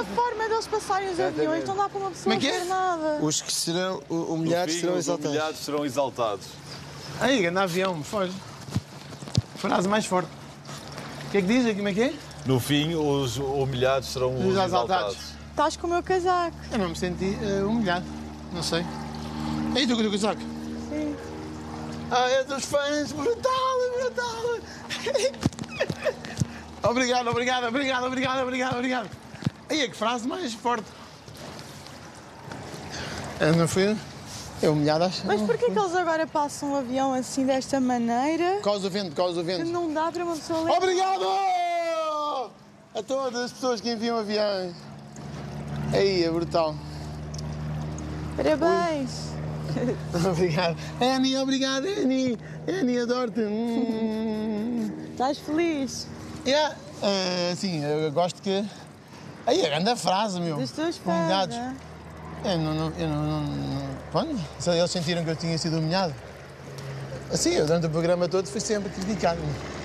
forma deles passarem os aviões, não dá para uma pessoa ver nada. Os que serão humilhados serão Os exaltados. humilhados serão exaltados. Aí, anda avião, foge. Frase mais forte. O que é que diz? Como é que é? No fim, os humilhados serão os exaltados. Estás com o meu casaco. Eu não me senti humilhado. Não sei. E tu com o teu casaco? Sim. Ah, é dos fãs. Brutal, brutal. Obrigado. Aí, que frase mais forte. Eu não fui... É humilhado, acho. Mas porquê que eles agora passam o avião assim, desta maneira? Por causa do vento, por causa do Que vento. não dá para uma pessoa ler. Obrigado a todas as pessoas que enviam aviões. Aí, é brutal. Parabéns. Obrigado. Annie, obrigado, Annie. Annie, adoro-te. Estás feliz? Yeah. Sim, eu gosto que... Aí, a grande frase, meu. Dos teus fãs, Humilhados. né? Eu não... Pronto, eles sentiram que eu tinha sido humilhado. Assim, eu durante o programa todo fui sempre criticado.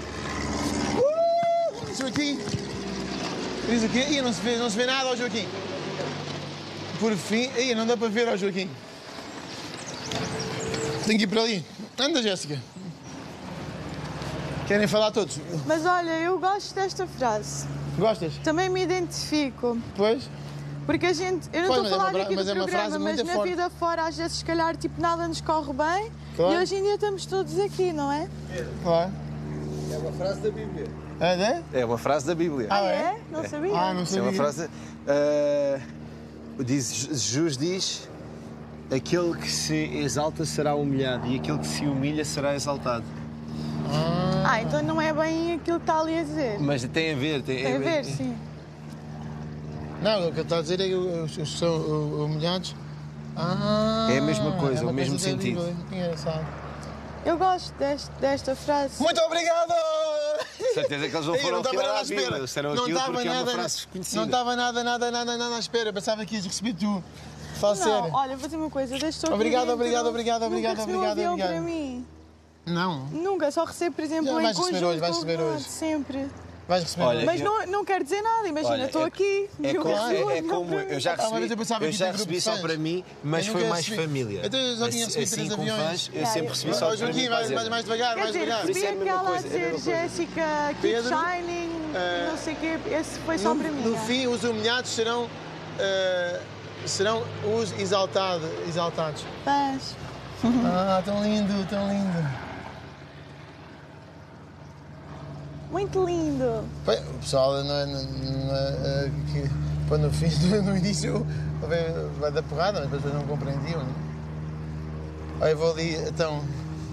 Joaquim! Diz o quê? Ih, não se vê nada ao Joaquim. Por fim... Ih, não dá para ver ao Joaquim. Tenho que ir para ali. Anda, Jéssica. Querem falar todos? Mas olha, eu gosto desta frase. Gostas? Também me identifico. Pois? Porque a gente... Eu não Pois, estou a falar aqui mas do é uma programa, frase mas muito na forte. vida fora, às vezes, se calhar, tipo, nada nos corre bem. Claro. E hoje em dia estamos todos aqui, não é? Claro. É uma frase da Bíblia. É? É uma frase da Bíblia. Ah, é? Não sabia. Ah, não É sabia. uma frase. Jesus diz: aquele que se exalta será humilhado e aquele que se humilha será exaltado. Então não é bem aquilo que está ali a dizer. Mas tem a ver. Tem a ver, sim. Não, o que eu estou a dizer é que os que são humilhados... É a mesma coisa, é uma o mesmo coisa da sentido. Bíblia. Engraçado. Eu gosto desta frase. Muito obrigado! Certeza que eles não Ei, foram estava tirar nada à a Bíblia. espera. Eles disseram Não aquilo estava porque é uma nada, frase conhecida. não estava nada à espera. Pensava que ias receber tu. Fala Não, sério. olha, vou dizer uma coisa. Deixa eu Obrigado, aqui dentro. obrigado. Nunca recebi um avião obrigado. para mim. Não. Nunca, só recebo, por exemplo, Já em vais receber conjunto hoje, vais com receber o hoje. sempre. Vais receber. Olha, Mas não quer dizer nada, imagina, Olha, estou aqui. É nunca recebi um como avião para eu mim. já mas eu recebi, pensava eu que já tinha grupo recebi de só fãs. para mim, mas Eu foi nunca mais recebi. família. Então eu só tinha recebido Assim, 3 com aviões. fãs, eu sempre recebi só Ó, para Joaquim, mim. mais devagar, Quer mais dizer, devagar. recebi Isso é a mesma aquela a coisa, é a mesma dizer coisa. Jéssica, keep Pedro, shining, não sei o quê. Esse foi só para mim. No fim, os humilhados serão os exaltados. Fãs. Ah, tão lindo, tão lindo. Muito lindo. Bem, o pessoal que pô, no fim, no início vai dar porrada, mas depois não compreendiam. Né? Aí eu vou ali, então.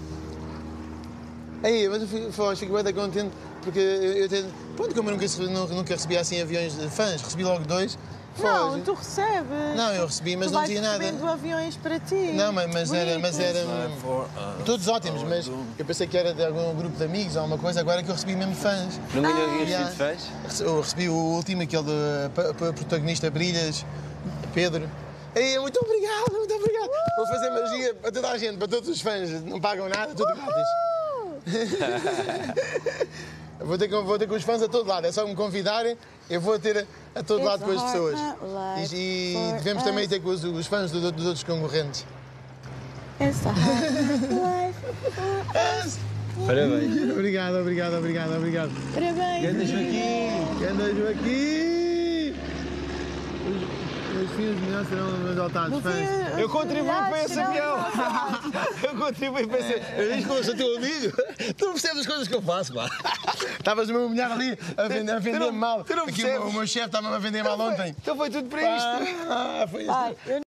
Aí, mas eu fico bem contente porque eu tenho. Pronto, como eu nunca recebi assim aviões de fãs, recebi logo 2. Não, Foge. tu recebes. Não, eu recebi, mas tu não vais tinha nada. recebendo aviões para ti. Não, mas era. Bonitos. Todos ótimos, mas eu pensei que era de algum grupo de amigos ou alguma coisa, agora que eu recebi mesmo fãs. Nunca tinha Yeah. recebido fãs? Eu recebi o último, aquele do protagonista Brilhas, Pedro. Ei, muito obrigado. Vou fazer magia para toda a gente, para todos os fãs, não pagam nada, tudo grátis. Vou ter com os fãs a todo lado, é só me convidarem, eu vou ter a todo lado com as pessoas. E devemos também ter com os fãs dos outros concorrentes. It's a hard life for us. Parabéns. Obrigado. Parabéns. Ganda Joaquim! Os filhos melhores serão exaltados, fãs. Eu contribuí para esse avião. Eu contribuí para esse avião. Eu disse que eu sou teu amigo. Tu não percebes as coisas que eu faço, pá. Estavas a me humilhar ali, a vender-me mal. tu não Aqui percebes. o meu chefe estava-me a vender mal ontem. Então foi tudo para isto. Foi isto. Pai, eu